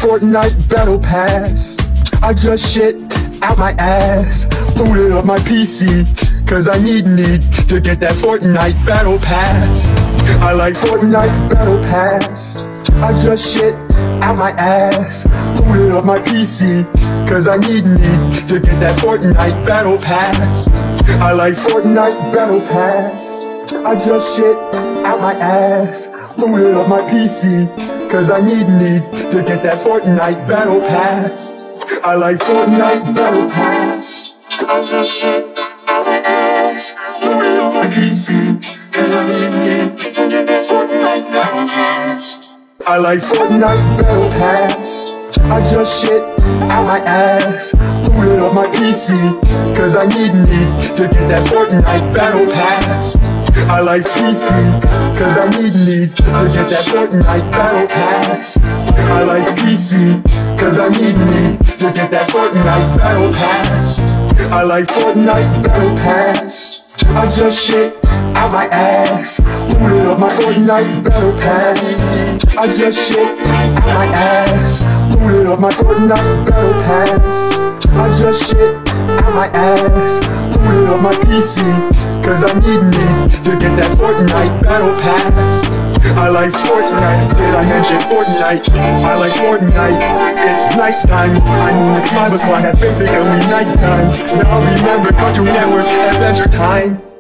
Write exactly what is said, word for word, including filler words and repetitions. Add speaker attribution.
Speaker 1: Fortnite Battle Pass. I just shit out my ass, booted up my P C, cause I need need to get that Fortnite Battle Pass. I like Fortnite Battle Pass. I just shit out my ass, booted up my P C, cause I need need to get that Fortnite Battle Pass. I like Fortnite Battle Pass. I just shit out my ass, booted up my P C, cause I need need to get that Fortnite Battle Pass. I like Fortnite Battle Pass. I just shit out my ass, booted up my P C, cause I need need to get that Fortnite Battle Pass. I like Fortnite Battle Pass. I just shit out my ass, booted up my P C, cause I need need to get that Fortnite Battle Pass. I like P C, cause I need need to get that Fortnite Battle Pass. I like P C, cause I need need to get that Fortnite Battle Pass. I like Fortnite Battle Pass. I just shit out my ass, booted up my Fortnite Battle Pass. I just shit out my ass, booted up my Fortnite Battle Pass. I just shit out my ass, booted up my P C, cause I need need to get that Fortnite Battle Pass. I like Fortnite, did I mention Fortnite? I like Fortnite, it's nighttime. I mean it's five o'clock, that's basically nighttime. Now remember Cartoon Network Adventure Time.